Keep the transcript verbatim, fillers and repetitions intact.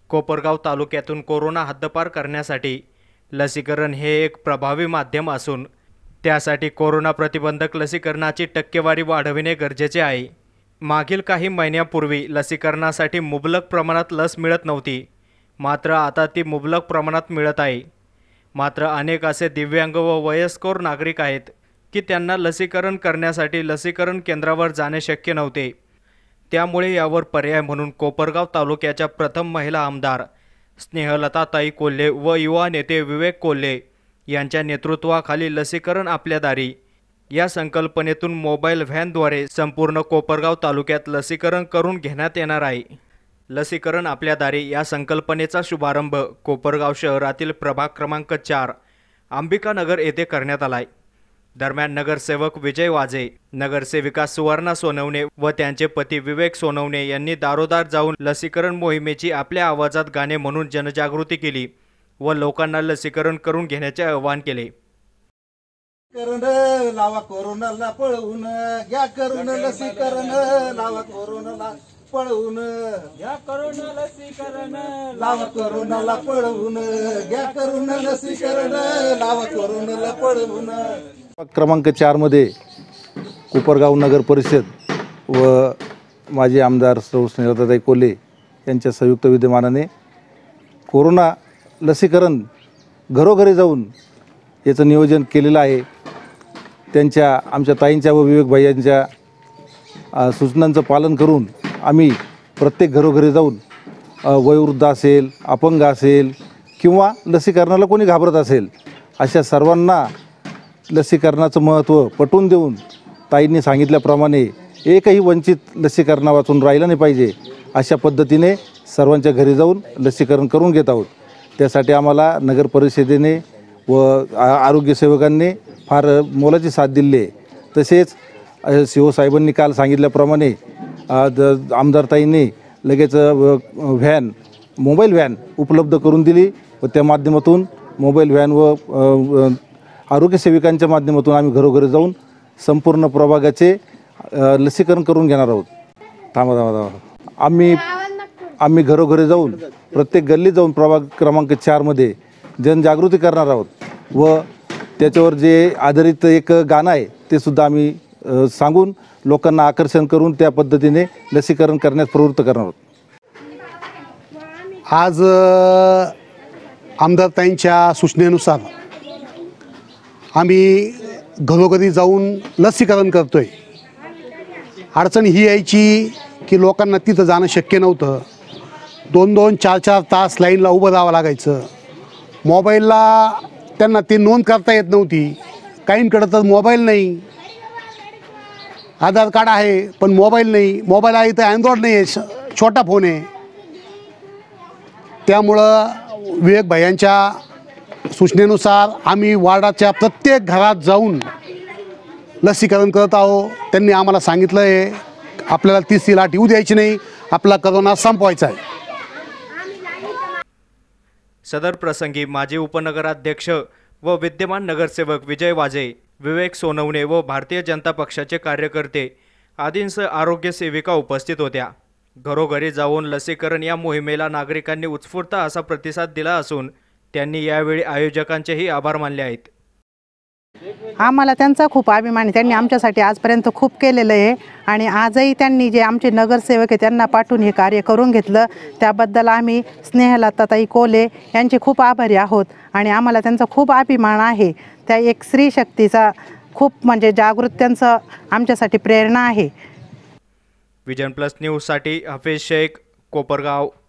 कोपरगाव तालुक्यातून कोरोना हद्दपार करण्यासाठी लसीकरण हे एक प्रभावी माध्यम असून त्यासाठी कोरोना प्रतिबंधक लसीकरणाची टक्केवारी वाढविणे गरजेचे आहे। मागील काही महिन्यांपूर्वी लसीकरणासाठी मुबलक प्रमाणात लस मिळत नव्हती, मात्र आता ती मुबलक प्रमाणात मिळत आहे। मात्र अनेक असे दिव्यांग व वयस्कर नागरिक आहेत की त्यांना लसीकरण करण्यासाठी लसीकरण केंद्रावर जाणे शक्य नव्हते। त्यामुळे यावर पर्याय म्हणून कोपरगाव तालुक्याच्या प्रथम महिला आमदार स्नेहलताताई कोल्हे व युवा नेते विवेक कोल्हे यांच्या नेतृत्वाखाली लसीकरण आपल्या दारी या संकल्पनेतून मोबाईल व्हॅनद्वारे संपूर्ण कोपरगाव तालुक्यात लसीकरण करून घेण्यात येणार आहे। लसीकरण आपल्या दारी या संकल्पनेचा शुभारंभ कोपरगाव शहरातील प्रभाग क्रमांक चार अंबिकानगर येथे करण्यात आला आहे। दरम्यान नगरसेवक विजय वाजे, नगरसेविका सुवर्णा सोनवणे व त्यांचे पती विवेक सोनवणे यांनी दारोदार जाऊन लसीकरण मोहिमेची आपल्या आवाजात गाणे म्हणून जनजागृती केली व लोकांना लसीकरण करून घेण्याचे आवाहन केले। लावा कोरोनाला पळवून घ्या करून लसीकरण, लावा कोरोनाला पळवून घ्या करून लसीकरण, लावा कोरोनाला पळवून घ्या करून लसीकरण, लावा कोरोनाला पळवून। क्रमांक चार मध्ये कोपरगाव नगर परिषद व माजी आमदार सौ स्नेहलताताई कोल्हे यांच्या संयुक्त विद्यमानाने कोरोना लसीकरण घरोघरी जाऊन याचं नियोजन केलेलं आहे। त्यांच्या आमच्या ताईंच्या व विवेक भाईंच्या सूचनांचं पालन करून आम्ही प्रत्येक घरोघरी जाऊन वयोवृद्ध असेल, अपंग असेल किंवा लसीकरणाला कोणी घाबरत असेल अशा सर्वांना लसीकरणाचं महत्त्व पटवून देऊन ताईंनी सांगितल्याप्रमाणे एकही वंचित लसीकरणा वाचून राहिलं नाही पाहिजे अशा पद्धतीने सर्वांच्या घरी जाऊन लसीकरण करून घेत आहोत। त्यासाठी आम्हाला नगर परिषदेने व आरोग्यसेवकांनी फार मोलाची साथ दिली आहे। तसेच शिवसाहेबांनी काल सांगितल्याप्रमाणे आमदारताईंनी लगेच व्हॅन मोबाईल व्हॅन उपलब्ध करून दिली व त्या माध्यमातून मोबाईल व्हॅन व आरोग्यसेविकांच्या माध्यमातून आम्ही घरोघरी जाऊन संपूर्ण प्रभागाचे लसीकरण करून घेणार आहोत। थांबा थांबा थांबा आम्ही आम्ही घरोघरी जाऊन प्रत्येक गल्लीत जाऊन प्रभाग क्रमांक चारमध्ये जनजागृती करणार आहोत व त्याच्यावर जे आधारित एक गाणं आहे ते सुद्धा आम्ही सांगून लोकांना आकर्षण करून त्या पद्धतीने लसीकरण करण्यास प्रवृत्त करणार आहोत। आज आमदारताईंच्या सूचनेनुसार आम्ही घरोघरी जाऊन लसीकरण करतो आहे। अडचण ही यायची की लोकांना तिथं जाणं शक्य नव्हतं, दोन दोन चार चार तास लाईनला उभं राहावं लागायचं। मोबाईलला त्यांना ती नोंद करता येत नव्हती, काहींकडं तर मोबाईल नाही, आधार कार्ड आहे पण मोबाईल नाही, मोबाईल आहे तर अँड्रॉइड नाही आहे, छोटा फोन आहे। त्यामुळं विवेक भाईंच्या सूचनेनुसार आम्ही वार्डाच्या प्रत्येक घरात जाऊन लसीकरण करत आहोत। त्यांनी आम्हाला सांगितलं आहे आपल्याला तिसरी लाट येऊ द्यायची नाही, आपला कोरोना संपवायचा आहे। सदर प्रसंगी माजी उपनगराध्यक्ष व विद्यमान नगरसेवक विजय वाजे, विवेक सोनवणे व भारतीय जनता पक्षाचे कार्यकर्ते आदींसह आरोग्य सेविका उपस्थित होत्या। घरोघरी जाऊन लसीकरण या मोहिमेला नागरिकांनी उत्स्फूर्त असा प्रतिसाद दिला असून त्यांनी यावेळी आयोजकांचेही आभार मानले आहेत। आम्हाला त्यांचा खूप अभिमान आहे, त्यांनी आमच्यासाठी आजपर्यंत खूप केलेलं आहे आणि आजही त्यांनी जे आमचे नगरसेवक आहे त्यांना पाठवून हे कार्य करून घेतलं, त्याबद्दल आम्ही स्नेहलताताई कोल्हे यांचे खूप आभारी आहोत आणि आम्हाला त्यांचा खूप अभिमान आहे। त्या एक स्त्री शक्तीचा खूप म्हणजे जागृत त्यांचं आमच्यासाठी प्रेरणा आहे। विजन प्लस न्यूजसाठी हफीज शेख, कोपरगाव।